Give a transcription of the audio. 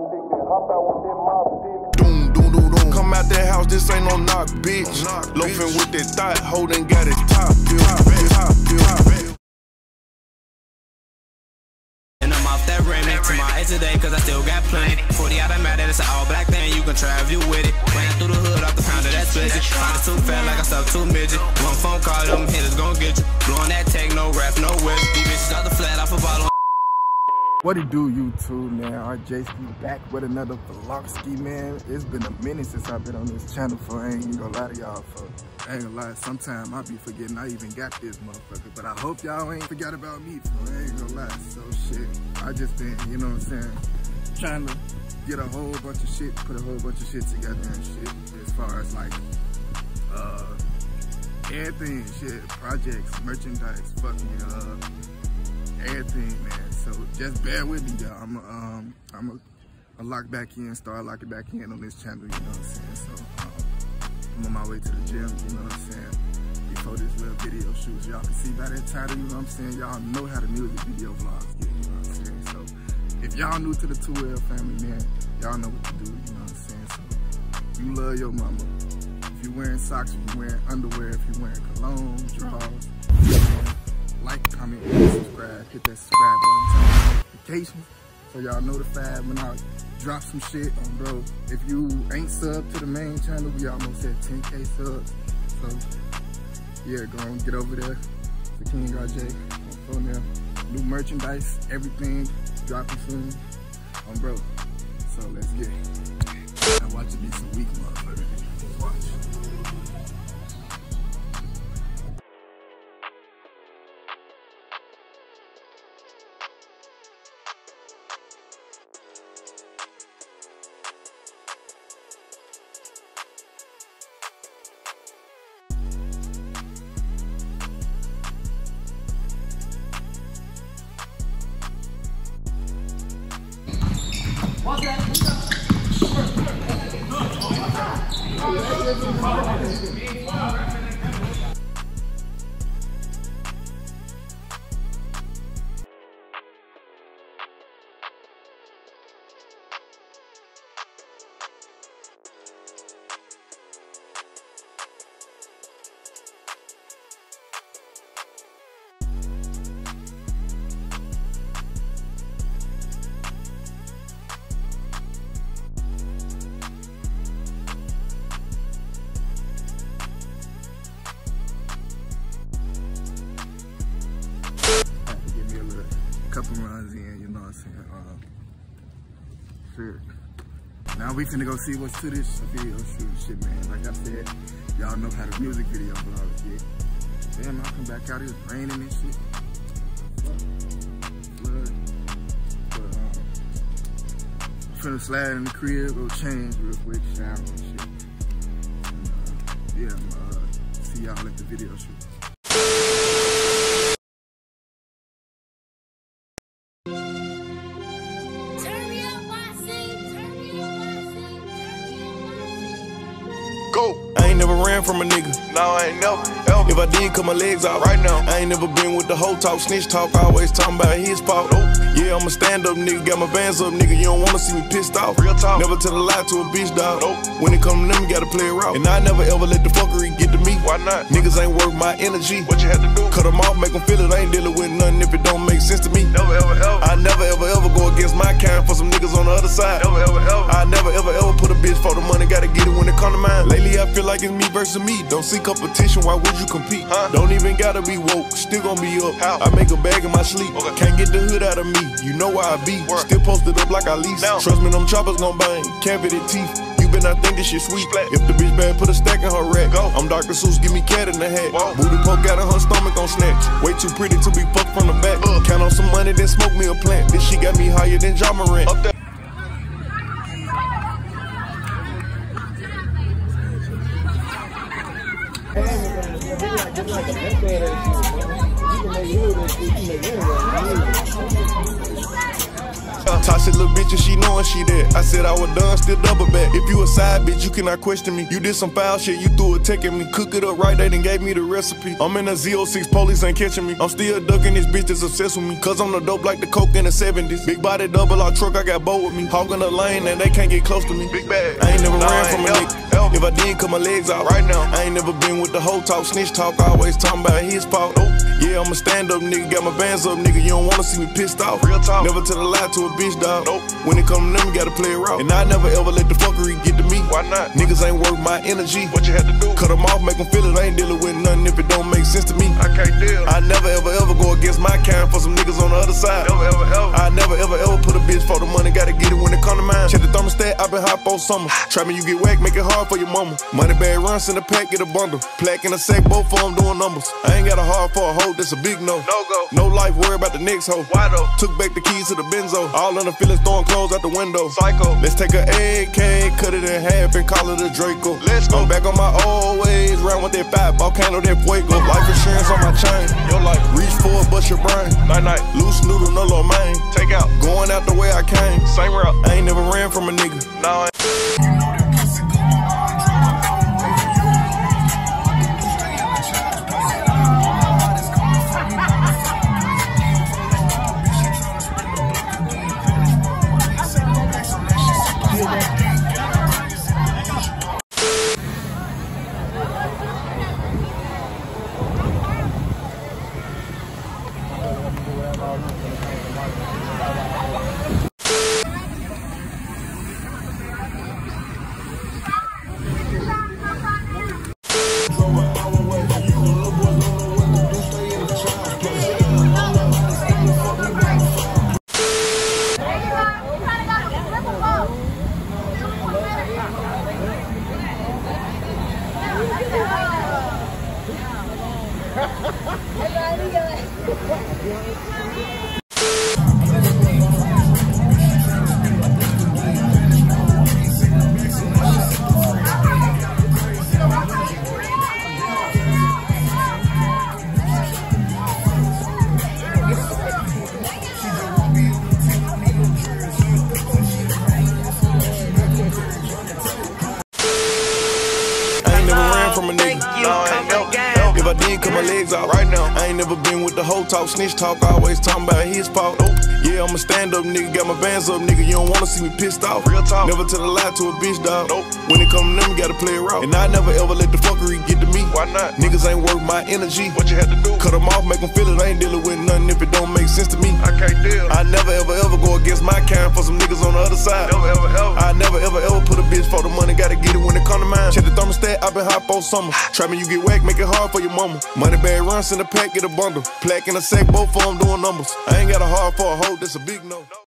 Doom, doom, doom, doom. Come out that house, this ain't no knock, bitch. Loafing with that thought, holding got his top, And I'm off that remix to my head today, cause I still got plenty. 40 automatic, it's an all black thing, you can try if you with it. Ran through the hood off the pound of that spigot. Find it too fat like I stuffed too midget. One phone call, them hitters gon' get you. Blowing that tech, no rap, no whip. These bitches got the flat off a bottle. What it do, YouTube, man? RJski back with another vlogski, man. It's been a minute since I've been on this channel, for I ain't even gonna lie to y'all, for I ain't gonna lie, sometimes I be forgetting I even got this motherfucker, but I hope y'all ain't forgot about me, for I ain't gonna lie. So shit, I just been, you know what I'm saying, trying to get a whole bunch of shit, put a whole bunch of shit together and shit, as far as like, everything, shit, projects, merchandise, fucking, everything, man. So just bear with me, y'all. I'm lock back in, start locking back in on this channel, you know what I'm saying? So I'm on my way to the gym, you know what I'm saying? Before this little video shoot, y'all can see by that title, you know what I'm saying? Y'all know how the music video vlogs get, you know what I'm saying? So if y'all new to the 2L family, man, y'all know what to do, you know what I'm saying? So you love your mama. If you wearing socks, if you wearing underwear, if you wearing cologne, drawers, like, comment, and subscribe. Hit that subscribe button, turn on notifications so y'all notified when I drop some shit. Bro, if you ain't subbed to the main channel, we almost at 10K subs. So yeah, go on, get over there to King RJ on there. New merchandise, everything dropping soon. Bro, so let's get it. I watch it be some weak motherfucker. Watch. Couple runs in, you know what I'm saying? Shit. Now we finna go see what's to this video shoot shit, man. Like I said, y'all know how the music video vlogs get. Damn, I'll come back out, it's raining and shit. Flood. But, I'm finna slide in the crib, go change real quick, shower and shit. And, yeah, I'm see y'all at the video shoot. Go. I ain't never ran from a nigga. No, I ain't never. Ever. If I did, cut my legs out right now. I ain't never been with the whole talk, snitch talk. Always talking about his fault. Yeah, I'm a stand-up nigga, got my bands up, nigga. You don't wanna see me pissed off. Real talk. Never tell a lie to a bitch, dog. When it come to them, you gotta play it out. And I never ever let the fuckery get to me. Why not? Niggas ain't worth my energy. What you had to do? Cut them off, make them feel it. I ain't dealing with nothing if it don't make sense to me. Never ever ever. I never ever ever go against my kind for some niggas on the other side. Never ever ever. I never ever ever put a bitch for the money, gotta get it when it come to mine. Lately I feel like it's me versus me. Don't see competition, why would you compete? Don't even gotta be woke, still gon' be up. How? I make a bag in my sleep. Can't get the hood out of me, you know why I be. Still posted up like I lease. Trust me, them choppers gon' bang, cavity teeth. You better not think this shit sweet. If the bitch bad, put a stack in her rack. I'm Dr. Seuss, give me cat in the hat. Booty poke out of her stomach on snatch. Way too pretty to be fucked from the back. Count on some money, then smoke me a plant. This shit got me higher than Ja Morant. Up there. Toss it little bitch and she knowin' she that. I said I was done, still double back. If you a side bitch, you cannot question me. You did some foul shit, you threw a tech at me. Cook it up right, they done gave me the recipe. I'm in a Z06, police ain't catching me. I'm still ducking this bitch that's obsessed with me. Cause I'm the dope like the coke in the 70s. Big body double R truck, I got bow with me. Hogging the lane and they can't get close to me. Big bag, I ain't never ran from a nigga. If I did, cut my legs out right now. I ain't never been with the whole talk, snitch talk, always talking about his fault. Yeah, I'm a stand-up nigga, got my bands up, nigga. You don't wanna see me pissed off. Real talk. Never tell a lie to a bitch, dog. Nope. When it come to them, you gotta play it raw. And I never ever let the fuckery get to me. Why not? Niggas ain't worth my energy. What you had to do? Cut them off, make them feel it. I ain't dealing with nothing if it don't make sense to me. I can't deal. I never ever go against my kind for some niggas on the other side. Never ever. I never ever put a bitch for the money. Gotta get it when it come to mine. Check the thermostat, I been hot for summer. Try me, you get whack, make it hard for your mama. Money bag runs in the pack, get a bundle. Plaque in a sack, both of them doing numbers. I ain't got a heart for a hoe, that's a big no. No go. No life, worry about the next hoe. Why though? Took back the keys to the Benzo. All in the feelings, throwing clothes out the window. Psycho. Let's take a AK, cut it in half and call it a Draco. Let's go. I'm back on my old ways, round with that fat volcano, that fuego. Life insurance on my chain. Your life. Reach for it, bust your brain. Night. Loose noodle, no low main. Take out. Going out the way I came. Same route. I ain't never ran from a nigga. No, I ain't. From a nigga. If I did, cut my legs out right now. I ain't never been with the whole talk, snitch talk, always talking about his fault. Yeah, I'm a stand-up nigga, got my bands up, nigga. You don't wanna see me pissed off. Real talk. Never tell a lie to a bitch, dog. Nope. When it come to them, you gotta play it raw. And I never ever let the fuckery get to me. Why not? Niggas ain't worth my energy. What you had to do? Cut them off, make them feel it. I ain't dealing with nothing if it don't make sense to me. I can't deal. I never ever go against my kind for some niggas on the other side. Never ever. I never ever put a bitch for the money. Gotta get it when it come to mine. Check the thermostat, I been hot for summer. Try me, you get whack, make it hard for your mama. Money bag runs in the pack, get a bundle. Plaque in a sack, both of them doing numbers. I ain't got a heart for a hoe, that's a big no.